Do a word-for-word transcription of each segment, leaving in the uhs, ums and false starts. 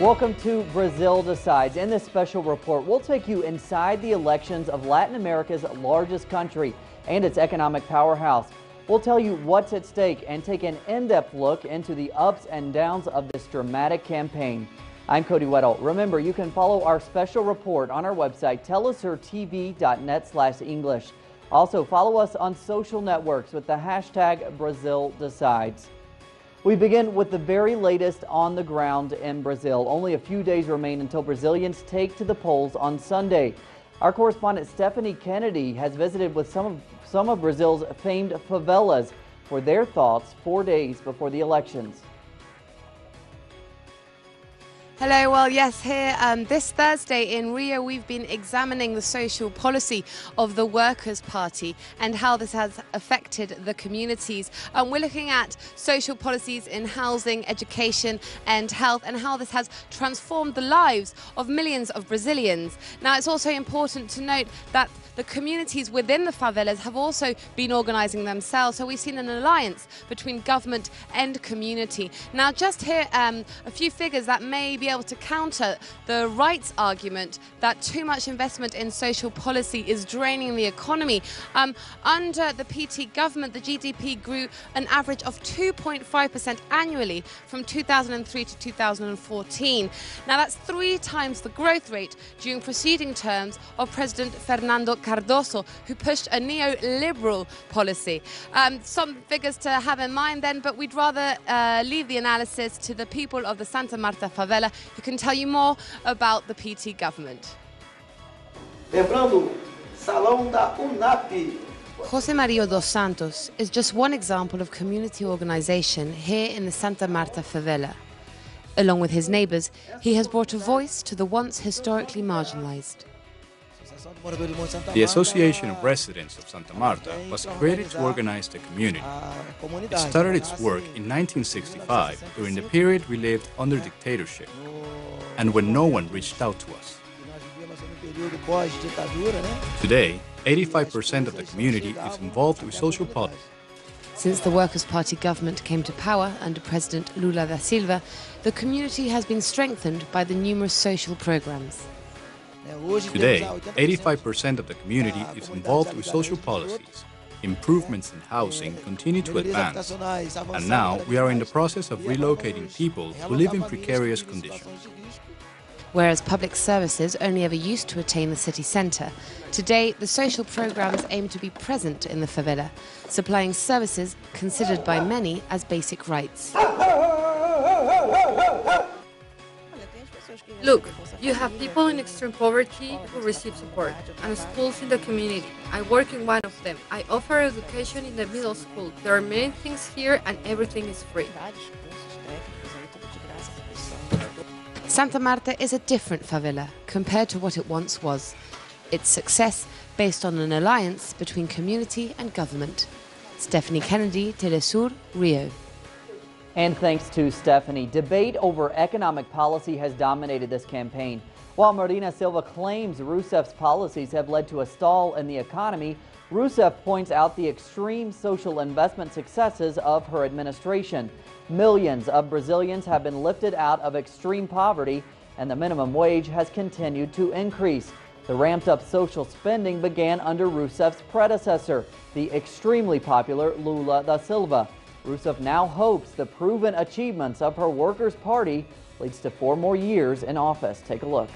Welcome to Brazil Decides. In this special report, we'll take you inside the elections of Latin America's largest country and its economic powerhouse. We'll tell you what's at stake and take an in-depth look into the ups and downs of this dramatic campaign. I'm Cody Weddle. Remember, you can follow our special report on our website, telesur t v dot net slash English. Also, follow us on social networks with the hashtag Brazil Decides. We begin with the very latest on the ground in Brazil. Only a few days remain until Brazilians take to the polls on Sunday. Our correspondent Stephanie Kennedy has visited with some of, some of Brazil's famed favelas for their thoughts four days before the elections. Hello, well yes, here um, this Thursday in Rio we've been examining the social policy of the Workers' Party and how this has affected the communities. Um, we're looking at social policies in housing, education and health and how this has transformed the lives of millions of Brazilians. Now it's also important to note that the communities within the favelas have also been organising themselves, so we've seen an alliance between government and community. Now just here um, a few figures that may be able to counter the rights argument that too much investment in social policy is draining the economy. Um, under the P T government, the G D P grew an average of two point five percent annually from two thousand three to two thousand fourteen. Now that's three times the growth rate during preceding terms of President Fernando Cardoso, who pushed a neoliberal policy. Um, some figures to have in mind then, but we'd rather uh, leave the analysis to the people of the Santa Marta favela, who can tell you more about the P T government. Lembrando, Salão da UNAP. José Mario dos Santos is just one example of community organization here in the Santa Marta favela. Along with his neighbors, he has brought a voice to the once historically marginalized. The Association of Residents of Santa Marta was created to organize the community. It started its work in nineteen sixty-five, during the period we lived under dictatorship, and when no one reached out to us. Today, eighty-five percent of the community is involved with social policy. Since the Workers' Party government came to power under President Lula da Silva, the community has been strengthened by the numerous social programs. Today, eighty-five percent of the community is involved with social policies. Improvements in housing continue to advance, and now we are in the process of relocating people who live in precarious conditions. Whereas public services only ever used to attain the city centre, today the social programs aim to be present in the favela, supplying services considered by many as basic rights. Look, you have people in extreme poverty who receive support, and schools in the community. I work in one of them. I offer education in the middle school. There are many things here and everything is free. Santa Marta is a different favela compared to what it once was. Its success based on an alliance between community and government. Stephanie Kennedy, Telesur, Rio. And thanks to Stephanie, debate over economic policy has dominated this campaign. While Marina Silva claims Rousseff's policies have led to a stall in the economy, Rousseff points out the extreme social investment successes of her administration. Millions of Brazilians have been lifted out of extreme poverty, and the minimum wage has continued to increase. The ramped-up social spending began under Rousseff's predecessor, the extremely popular Lula da Silva. Rousseff now hopes the proven achievements of her Workers' Party leads to four more years in office. Take a look.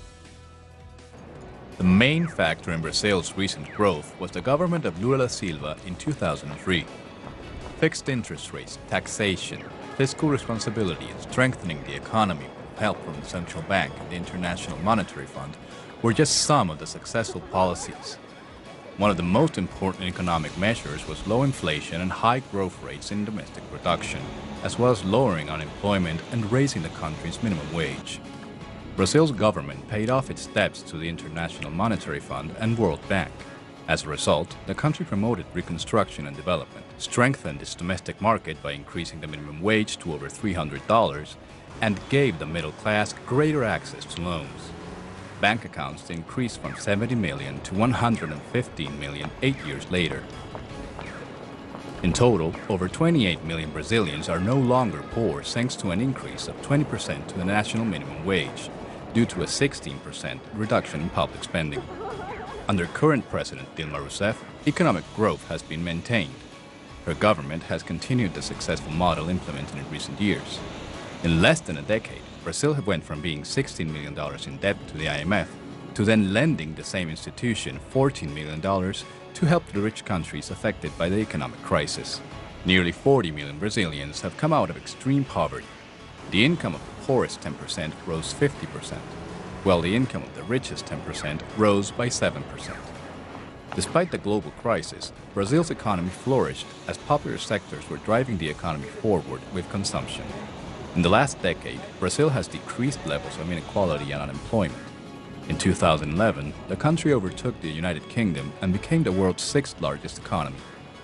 The main factor in Brazil's recent growth was the government of Lula da Silva in two thousand three. Fixed interest rates, taxation, fiscal responsibility, and strengthening the economy with help from the central bank and the International Monetary Fund were just some of the successful policies. One of the most important economic measures was low inflation and high growth rates in domestic production, as well as lowering unemployment and raising the country's minimum wage. Brazil's government paid off its debts to the International Monetary Fund and World Bank. As a result, the country promoted reconstruction and development, strengthened its domestic market by increasing the minimum wage to over three hundred dollars, and gave the middle class greater access to loans. Bank accounts increased from seventy million to one hundred fifteen million eight years later. In total, over twenty-eight million Brazilians are no longer poor thanks to an increase of twenty percent to the national minimum wage, due to a sixteen percent reduction in public spending. Under current President Dilma Rousseff, economic growth has been maintained. Her government has continued the successful model implemented in recent years. In less than a decade, Brazil went from being sixteen million dollars in debt to the I M F to then lending the same institution fourteen million dollars to help the rich countries affected by the economic crisis. Nearly forty million Brazilians have come out of extreme poverty. The income of the poorest ten percent rose fifty percent, while the income of the richest ten percent rose by seven percent. Despite the global crisis, Brazil's economy flourished as popular sectors were driving the economy forward with consumption. In the last decade, Brazil has decreased levels of inequality and unemployment. In two thousand eleven, the country overtook the United Kingdom and became the world's sixth largest economy.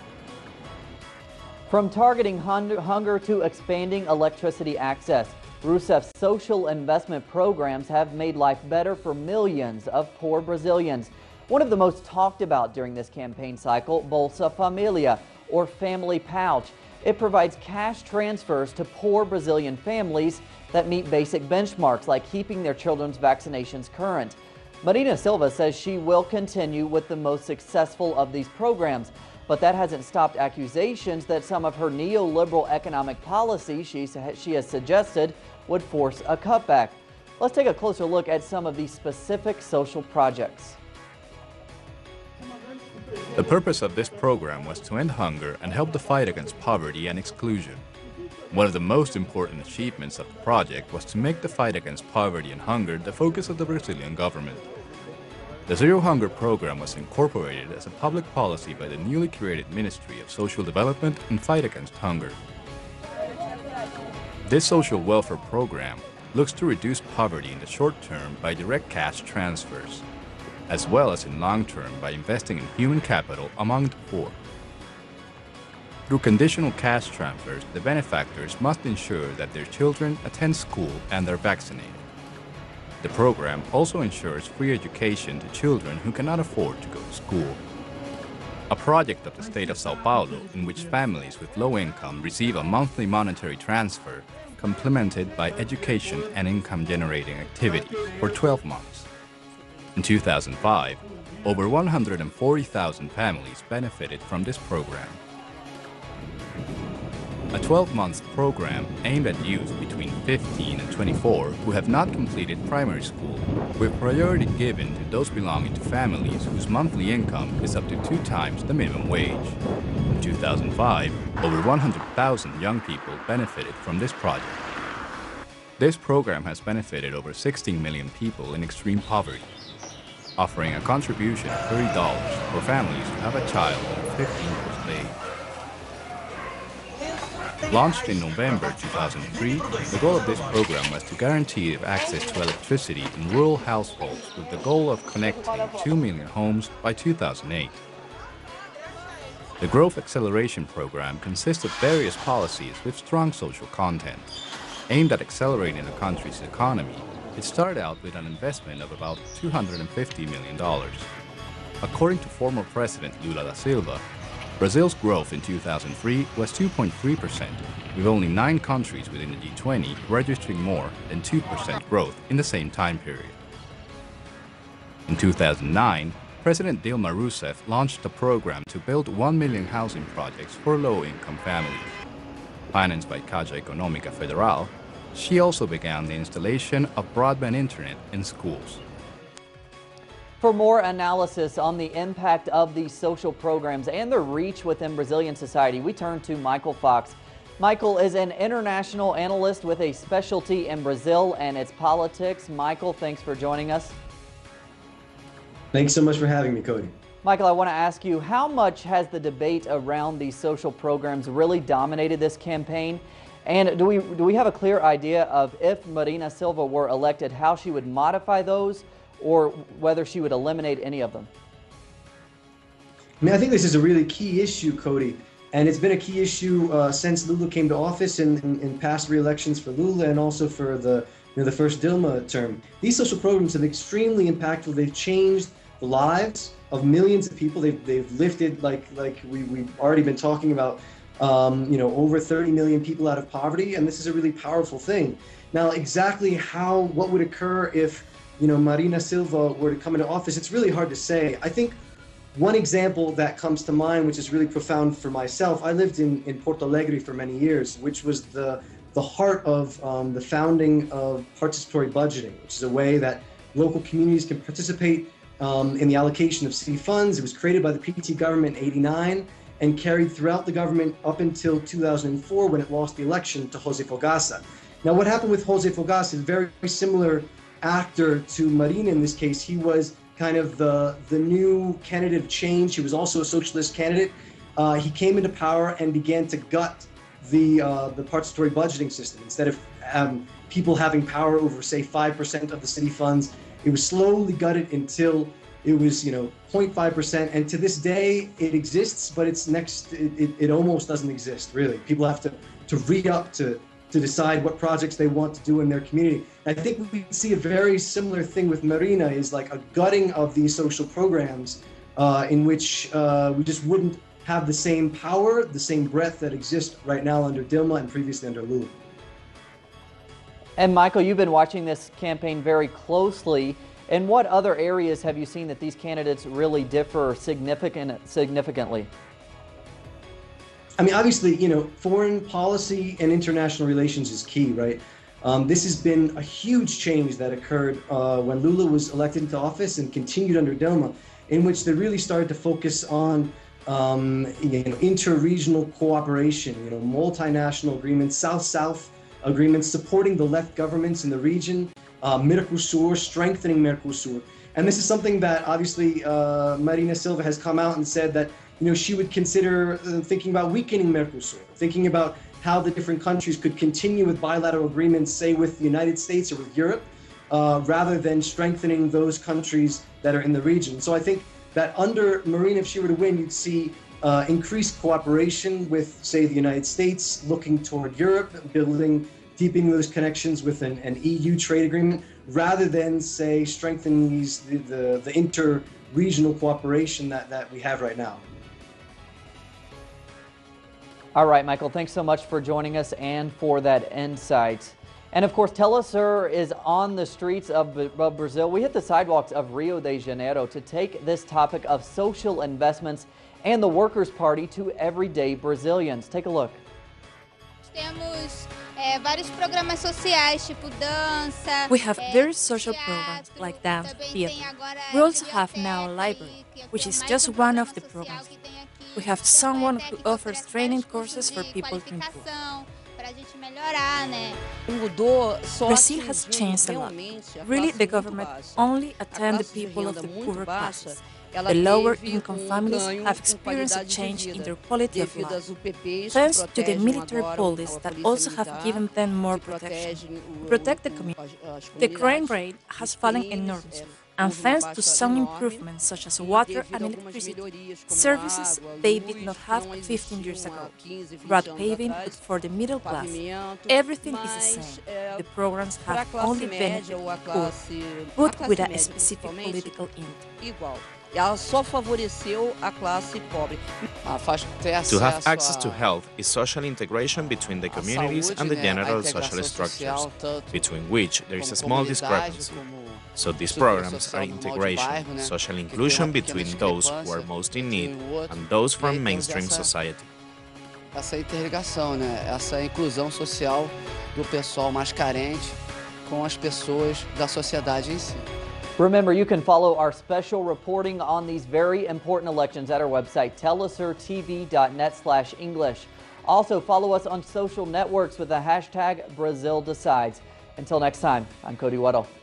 From targeting hun- hunger to expanding electricity access, Rousseff's social investment programs have made life better for millions of poor Brazilians. One of the most talked about during this campaign cycle, Bolsa Familia, or Family Pouch. It provides cash transfers to poor Brazilian families that meet basic benchmarks like keeping their children's vaccinations current. Marina Silva says she will continue with the most successful of these programs, but that hasn't stopped accusations that some of her neoliberal economic policies she, she has suggested would force a cutback. Let's take a closer look at some of these specific social projects. The purpose of this program was to end hunger and help the fight against poverty and exclusion. One of the most important achievements of the project was to make the fight against poverty and hunger the focus of the Brazilian government. The Zero Hunger program was incorporated as a public policy by the newly created Ministry of Social Development and Fight Against Hunger. This social welfare program looks to reduce poverty in the short term by direct cash transfers, as well as in long term by investing in human capital among the poor. Through conditional cash transfers, the benefactors must ensure that their children attend school and are vaccinated. The program also ensures free education to children who cannot afford to go to school. A project of the state of São Paulo in which families with low income receive a monthly monetary transfer complemented by education and income-generating activities for twelve months. In two thousand five, over one hundred forty thousand families benefited from this program. A twelve-month program aimed at youth between fifteen and twenty-four who have not completed primary school, with priority given to those belonging to families whose monthly income is up to two times the minimum wage. In two thousand five, over one hundred thousand young people benefited from this project. This program has benefited over sixteen million people in extreme poverty, offering a contribution of thirty dollars for families who have a child under fifteen years of age. Launched in November two thousand three, the goal of this program was to guarantee access to electricity in rural households with the goal of connecting two million homes by two thousand eight. The Growth Acceleration Program consists of various policies with strong social content. Aimed at accelerating the country's economy, it started out with an investment of about two hundred fifty million dollars. According to former President Lula da Silva, Brazil's growth in two thousand three was two point three percent, with only nine countries within the G twenty registering more than two percent growth in the same time period. In two thousand nine, President Dilma Rousseff launched a program to build one million housing projects for low-income families. Financed by Caixa Econômica Federal, she also began the installation of broadband internet in schools. For more analysis on the impact of these social programs and their reach within Brazilian society, we turn to Michael Fox. Michael is an international analyst with a specialty in Brazil and its politics. Michael, thanks for joining us. Thanks so much for having me, Cody. Michael, I want to ask you, how much has the debate around these social programs really dominated this campaign? And do we, do we have a clear idea of if Marina Silva were elected, how she would modify those, or whether she would eliminate any of them? I mean, I think this is a really key issue, Cody, and it's been a key issue uh, since Lula came to office in, in, in past re-elections for Lula and also for the, you know, the first Dilma term. These social programs have been extremely impactful. They've changed the lives of millions of people. They've, they've lifted, like like we, we've already been talking about, um, you know, over thirty million people out of poverty, and this is a really powerful thing. Now, exactly how, what would occur if, you know, Marina Silva were to come into office, it's really hard to say. I think one example that comes to mind, which is really profound for myself, I lived in, in Porto Alegre for many years, which was the, the heart of um, the founding of participatory budgeting, which is a way that local communities can participate um, in the allocation of city funds. It was created by the P T government in eighty-nine and carried throughout the government up until two thousand four when it lost the election to Jose Fogassa. Now, what happened with Jose Fogassa is a very, very similar actor to Marina in this case. He was kind of the, the new candidate of change. He was also a socialist candidate. Uh, he came into power and began to gut the, uh, the participatory budgeting system. Instead of um, people having power over, say, five percent of the city funds, it was slowly gutted until it was, you know, zero point five percent. And to this day, it exists, but it's next, it, it, it almost doesn't exist, really. People have to, to re-up to, to decide what projects they want to do in their community. I think we see a very similar thing with Marina, is like a gutting of these social programs uh, in which uh, we just wouldn't have the same power, the same breadth that exists right now under Dilma and previously under Lula. And Michael, you've been watching this campaign very closely. In what other areas have you seen that these candidates really differ significant, significantly? I mean, obviously, you know, foreign policy and international relations is key, right? Um, this has been a huge change that occurred uh, when Lula was elected into office and continued under Dilma, in which they really started to focus on um, you know, inter-regional cooperation, you know, multinational agreements, South-South agreements, supporting the left governments in the region, uh, Mercosur, strengthening Mercosur. And this is something that obviously uh, Marina Silva has come out and said that, you know, she would consider uh, thinking about weakening Mercosur, thinking about how the different countries could continue with bilateral agreements, say with the United States or with Europe, uh, rather than strengthening those countries that are in the region. So I think that under Marina, if she were to win, you'd see uh, increased cooperation with, say, the United States, looking toward Europe, building, deepening those connections with an, an E U trade agreement, rather than, say, strengthening these, the, the, the inter-regional cooperation that, that we have right now. All right, Michael, thanks so much for joining us and for that insight. And of course, Telesur is on the streets of, of Brazil. We hit the sidewalks of Rio de Janeiro to take this topic of social investments and the Workers' Party to everyday Brazilians. Take a look. We have various social programs like dance, theater. We also have now a library, which is just one of the programs. We have someone who offers training courses for people to improve. Brazil has changed a lot. Really, the government only attends the people of the poorer classes. The lower income families have experienced a change in their quality of life, thanks to the military police that also have given them more protection to protect the community. The crime rate has fallen enormously, and thanks to some improvements such as water and electricity, services they did not have fifteen years ago, road paving for the middle class. Everything is the same. The programs have only benefited poor, but with a specific political intent. Ela só favoreceu a classe pobre. To have access to health is social integration between the communities and the general social structures, between which there is a small discrepancy. So these programs are integration, social inclusion between those who are most in need and those from mainstream society. Essa interligação, né? Essa inclusão social do pessoal mais carente com as pessoas da sociedade em si. Remember, you can follow our special reporting on these very important elections at our website, telesur t v dot net slash English. Also, follow us on social networks with the hashtag Brazil Decides. Until next time, I'm Cody Weddle.